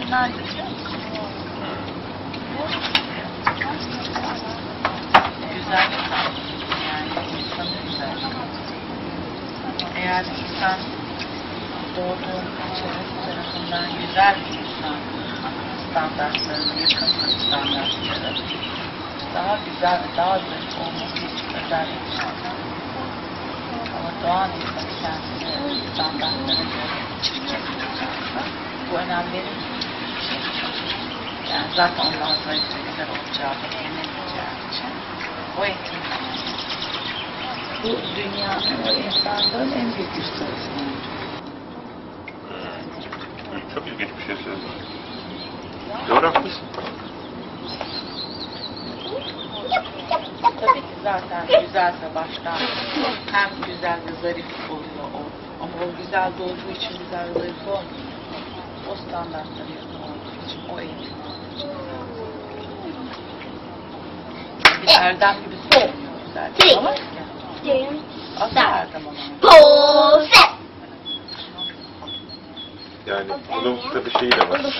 Fena değil. Güzel yani insanı güzel. Eğer insan doğduğun çevre tarafından güzel bir insan standartlarına yakın standartlara daha güzel ve daha zayıf olması için özellik çıkıyor. Ama doğan insanı kendini standartlara göre çirkin tutacaksa bu önem verilmiyor. Yani zaten ondan zayıf ve güzel olacağı da eminleyeceği için o etkinlik. Bu dünyanın insanlığın en büyük gösterisi. Çok ilginç bir şey söyledin. Doğru haklısın. Tabii ki zaten güzelse baştan hem güzel ve zarif oluyor o. Ama o güzel doğduğu için güzel ve zarif olmuyor. O standartlara yakın olduğu için, o eğitim olduğu için. Bir erdem gibi söylüyor güzel. Ama asla erdem olamaz. Yani bunun tabii şeyi de var.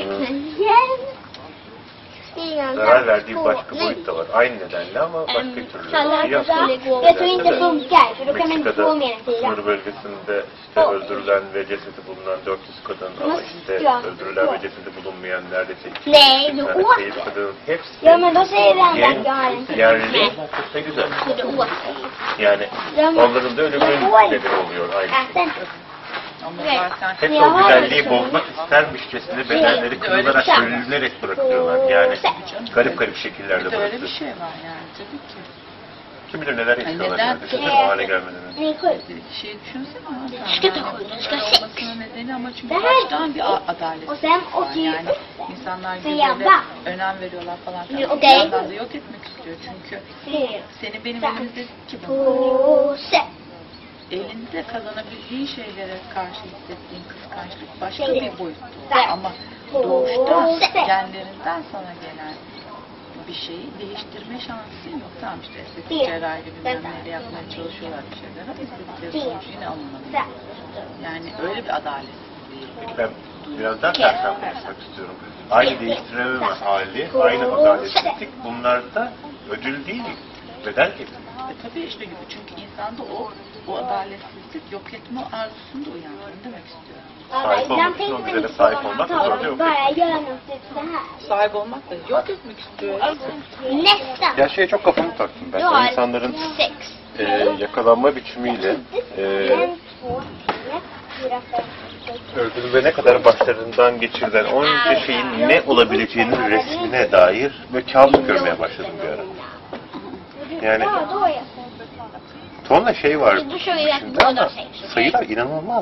Jag Zarar verdiği başka boyut da var. Aynı nedenle ama başka türlü. Jag tror inte funkar, för då kan man inte få mer än 4. Sınır bölgesinde işte öldürülen ve cesedi bulunan 400 kadın ama işte öldürülen ve cesedi bulunmayan neredeyse 200 kayıp kadın hepsi Ja, men då säger det andra att jag har en till. yerli çok da güzel. Så det åt. Yani onların da ölümün nedeni oluyor aynı şekilde. Ama zaten Hep o güzelliği bozmak istermişçesine bedenleri kırılarak, ölünerek bırakıyorlar. Yani garip garip şekillerde bir de öyle bir bırakıyor. şey var yani tabii ki. Kim bilir neler yaşıyorlar neden? neredeyse o hale gelmeden önce. Ni är sjuk. Şey düşünsene ama Ska ta yani sju, bunun ska olmasının nedeni ama çünkü Det här- baştan bir adalet Och sen var. 80. Yani insanlar Sen güzele yapma. önem veriyorlar falan. Nu, Bir okej. yandan da yok etmek istiyor çünkü Tre. seni benim elimde ki bu. Påse. Elinde kazanabildiğin şeylere karşı hissettiğin kıskançlık başka Şey, bir boyutta. sen. Ama doğuştan Påse. genlerinden sana gelen bir şeyi değiştirme şansın yok. Tamam işte estetik Değil. cerrahi bilmem neyle yapmaya çalışıyorlar bir şeyler ama estetikleri Değil. sonuç yine alınmalı. Sen. Yani öyle bir adaletsizliği. Ben biraz daha tersten konuşmak istiyorum. Aynı değiştirememe hali, aynı adaletsizlik bunlarda ödül değil, bedel getiriyor. Tabii işte çünkü insanda o adaletsizlik yok etme arzusunu da uyandırın demek istiyorum. Sahip olmak için o güzele sahip olmak da zorunda yok. Bara göra något typ så här. Sahip olmak da yok etmek istiyor. Nästan. Ya şeye çok kafamı taktım ben. Du har İnsanların 6. yakalanma biçimiyle En, två, tre, fyra, fem, sex. öldürülene kadar başlarından geçirilen onca şeyin ne olabileceğinin resmine dair ve kabus görmeye başladım bir ara. Yani Ja, då är jag. tonla şey var Du kör ju içinde ama båda 6. sayılar inanılmaz.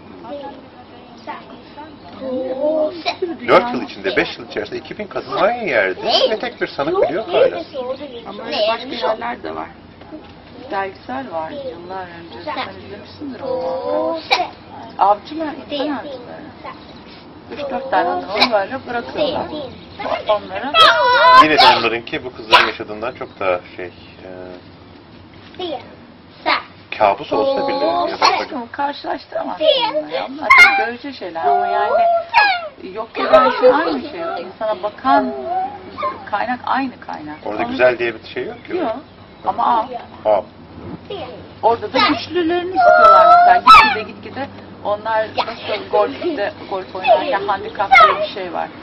Så här. Påse. 4 yıl içinde, 5 yıl içerisinde 2000 kadın aynı yerde ve tek bir sanık biliyor hala. Ama başka yerler de var. Belgesel var yıllar önce. Sen izlemişsindir onu. Påse. Avcılar, insan avcıları. 3-4 tane adamı böyle bırakıyorlar. Onlara Yine de onlarınki bu kızların yaşadığından çok daha Sten. Så här. kabus olsa bile ya da aşkım karşılaştıramazsın bunları ya. Bunlar çok görücü şeyler ama yani yok eden şey aynı şey. İnsana bakan kaynak aynı kaynak. orada güzel diye bir şey yok ki. Yok. Ama al. Al. Sten. Orada da güçlülerini istiyorlar mesela. Gitgide onlar nasıl golf oynarken handikap diye bir şey var.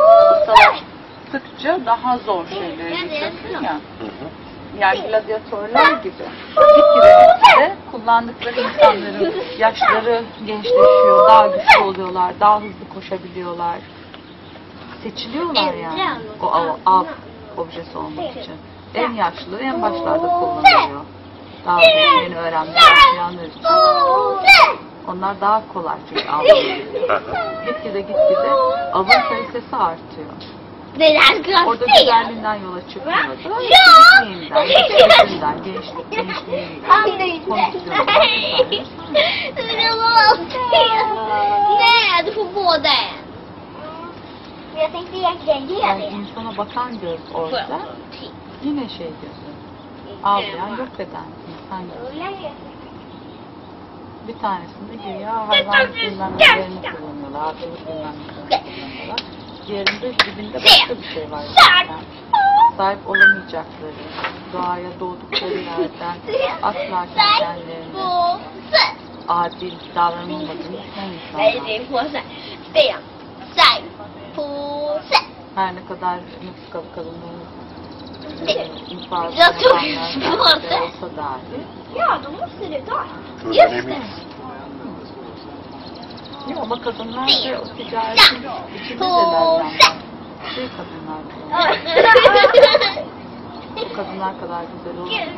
Ustalaştıkça daha zor şeyleri geçiyorsun ya. Hı hı. Yani gladyatörler gibi. Gitgide kullandıkları insanların yaşları gençleşiyor, daha güçlü oluyorlar, daha hızlı koşabiliyorlar. Seçiliyorlar yani o av objesi olmak için. En yaşlı en başlarda kullanılıyor. Daha yeni öğrenmeye başlayanlar için. Onlar daha kolay çünkü avlanabiliyor. Gitgide avın kalitesi artıyor. Det där ska Orada se. güzelliğinden yola çıkmıyordu. Tekniğinden, gençliğinden, gençliğinden, kondisyonundan. Det var fel. Nej, du får båda. Men jag tänkte egentligen ge Yani dig. insana bakan göz orada yine şey gözü. Avlayan yok eden insan gözü. Bir tanesinde güya hayvan bilmem nelerini kullanıyorlar, avcılık bilmem nelerini kullanıyorlar. var. Diğerinde dibinde başka bir şey var. Yani sahip olamayacakları, doğaya doğdukları yerden asla kendilerine adil davranılmadığını düşünen insanlar. Her ne kadar Meksikalı kadınların infazı yapanlar olsa dahi. Şuradan emin. Ama kadınlar da o ticaretin içindeler yani. Kadınlar bu kadınlar kadar güzel olmuyor.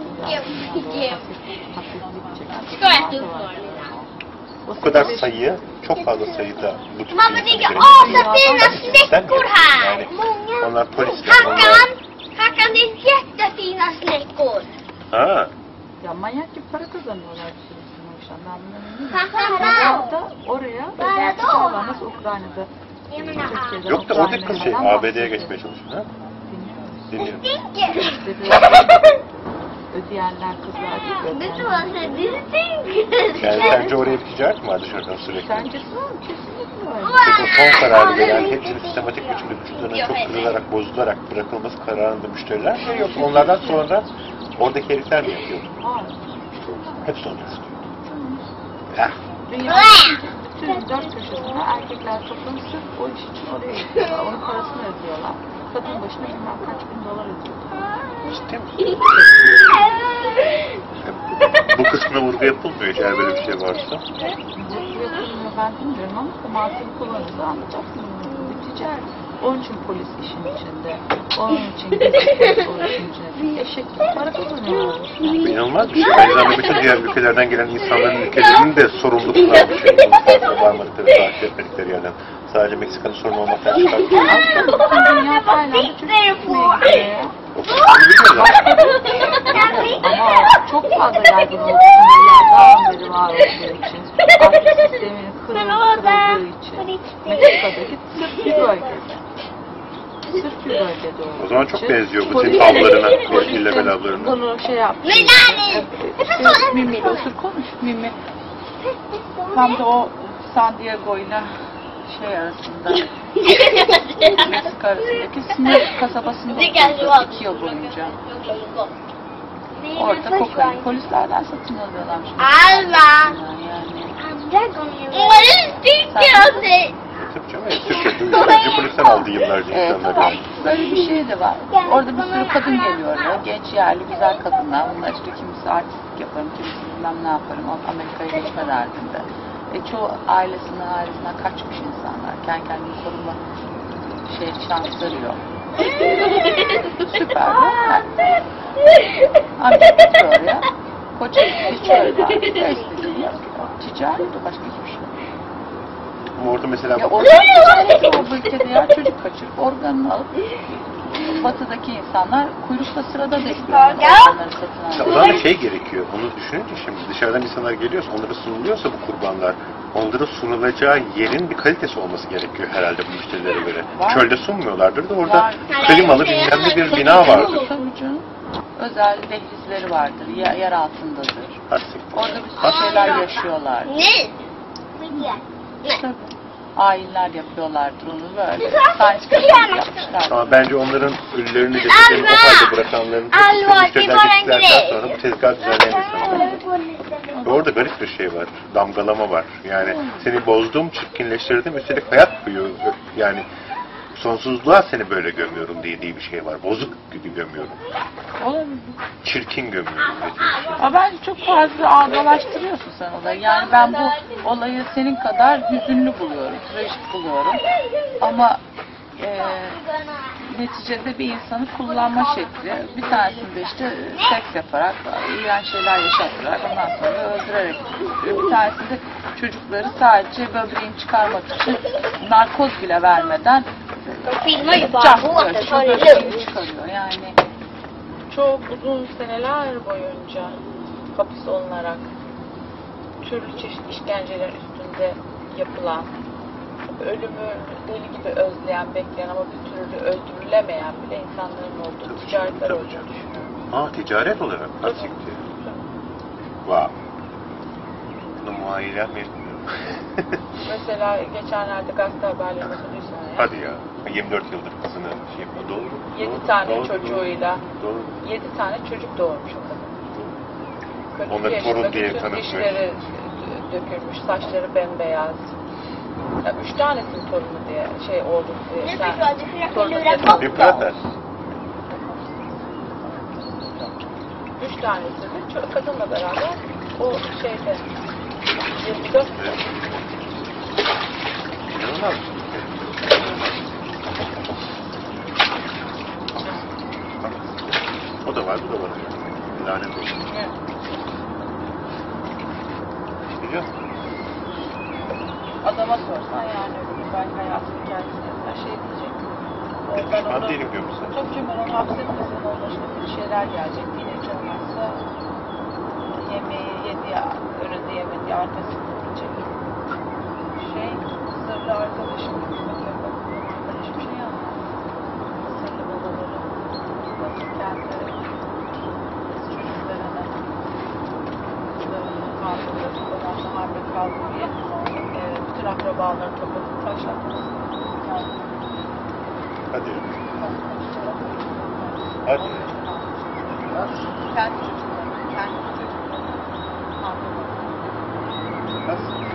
Bu kadar sayı, çok fazla sayıda bu tür Mamma insanı tycker görebiliriz. åh så fina snäckor här! Yani onlar polisler, onlar... Hakan det är jättefina snäckor! Ha, Ya manyak gibi para kazanıyorlar bir sürü o işten. Ben bundan eminim. Hakan Orada oraya özel tutarlar. Nasıl Ukrayna'da Türkiye'den yok da oradaki kız şey, Ukrayna'dan ABD'ye geçmeye çalışıyor. Ha? Dinliyorum. Ödeyenler kızlar gibi. Det var så det Yani stinker! sence oraya bir ticaret mi var dışarıdan sürekli? Bence var, kesinlikle var. Peki o son kararı veren, hepsinin sistematik biçimde vücutlarına çok kırılarak, bozularak bırakılması kararında müşteriler mi? Yoksa onlardan sonra oradaki herifler mi yapıyor? Var. Hepsi onu istiyor. Ya, Dünyanın bütün dört köşesine erkekler toplanıp sırf o iş için oraya gidiyorlar. Onun parasını ödüyorlar. Kadın başına bilmem kaç bin dolar ödüyorlar. ciddi misin? Bu kısmına vurgu yapılmıyor eğer böyle bir şey varsa. Bu yapılmıyor ben bilmiyorum ama o mantığı kullanırsa anlayacaksın. Bir ticaret. Onun için polis işin içinde. Onun için gizli o işin içinde. Eşek gibi para kazanıyorlar. Bu inanılmaz bir şey. Aynı zamanda bütün diğer ülkelerden gelen insanların ülkelerinin de sorumlulukları bir şey. Bunun farkına varmadıkları, takip etmedikleri yerden. Sadece Meksika'nın sorunu olmaktan çıkartıyor. Dünya Tayland'da çocuk gitmeye gidiyor ya. O biliyorlar. Ama çok fazla yaygın olduğu yıllardan beri var olduğu için, akıl sisteminin kırıldığı için, Meksika'daki sırf bir bölgede. Sırf bir bölgede olduğu için. O zaman çok benziyor bu senin avlarına, illegal avlarına. Bunu şey yapmış. Mimi ile otur konuş. Mimi. Tam da o San Diego ile şey arasında, Meksika arasındaki sınır kasabasında oturdu 2 yıl boyunca. Orada kokain polislerden satın alıyorlarmış. Alva! Yani. Åh, det stinker av sig! Tabii canım, Türkiye'de uyuşturucu polisten aldı yıllarca Evet, insanlar tamam. yani. Böyle bir şey de var. Orada bir sürü kadın geliyor oraya. Genç yerli güzel kadınlar. Bunlar işte kimisi artistlik yaparım, kimisi bilmem ne yaparım. Amerika'ya geçme derdinde. Çoğu ailesinden kaçmış insanlar. Kendi kendini koruma şansları yok. Süper. Amca geçiyor oraya. Koca geçiyor oraya. Ne istediğini yapıyor. Ticaret de başka hiçbir şey. Ama orada mesela... Ya organ ticareti o ülkede ya. Çocuk kaçırıp organını alıp batıdaki insanlar kuyrukta sırada bekliyor. Organları satın O alıyor. zaman da şey gerekiyor, onu düşününce şimdi dışarıdan insanlar geliyorsa, onlara sunuluyorsa bu kurbanlar, onlara sunulacağı yerin bir kalitesi olması gerekiyor herhalde bu müşterilere göre. Var. Çölde sunmuyorlardır da orada Var. klimalı bilmem ne bir bina vardır. Tabii canım. Özel dehlizleri vardır, yer altındadır. Hastik. Orada bir sürü şeyler yaşıyorlar. Nej! Tabii. Ayinler yapıyorlardır onu böyle. Science fiction yapmışlar. Ama bence onların ölülerini cesetlerini o halde bırakanların Alva, müşteriler det var en gittiklerden grej. sonra bu tezgah düzenleyen Ve orada garip bir şey var, damgalama var. Yani seni bozdum, çirkinleştirdim, üstelik hayat boyu yani sonsuzluğa seni böyle gömüyorum diye bir şey var. Bozuk gibi gömüyorum. Olabilir. Çirkin gömüyorum dediği şey. Ama bence çok fazla algılaştırıyorsun sen olayı. Yani ben bu olayı senin kadar hüzünlü buluyorum, trajik buluyorum. Ama neticede bir insanı kullanma şekli. Bir tanesinde işte seks yaparak, iğrenç şeyler yaşatarak, ondan sonra öldürerek götürüyor. Bir tanesinde çocukları sadece böbreğini çıkarmak için narkoz bile vermeden De filmar ju bara caplıyor, båten, tar det böbreğini lugnt. çıkarıyor. Yani çok uzun seneler boyunca hapis olunarak türlü çeşit işkenceler üstünde yapılan, ölümü deli gibi özleyen, bekleyen ama bir türlü öldürülemeyen bile insanların olduğu ticaretler tabii olduğunu canım. düşünüyorum. Ticaret olarak. Hastikti. Wow. Bunu muayene yapmayayım. Mesela geçenlerde gazete haberlerini okuduysan ya. Hadi ya. 24 yıldır kızını şey yapıyor. Doğru. 7 tane çocuğuyla. Doğru. 7 tane çocuk doğurmuş o kadın. 42 Onları yaşında torun diye bütün tanıtmış. dişleri dökülmüş, saçları bembeyaz. Ya 3 tanesinin torunu diye şey oldu diye. Ne Sen- peki, torunu Fiyakı diye Lüra Bir prater. 3 tanesini kadınla beraber o şeyde 24 İnanılmaz. O da var, bu da var. Lanet olsun. Biliyor musun? adama sorsan yani ben hayatım hikayesine her şey diyecek. Pişman değilim diyor musun? Çok cümle onu hapsetmesin, onun başına bir şeyler gelecek. Yine hiç olmazsa yemeği yediği, önünde yemediği arkasında olacak. Sırrı arkadaşım, arkadaşım şey anlattı. Sırrı babaları, kendi çocuklarına kaldırdı, ondan harbe kaldı diye bütün akrabalarını topladı, taşlattı. Hadi. Hadi. Kendi çocuklarını, kendi çocuklarını. Nasıl?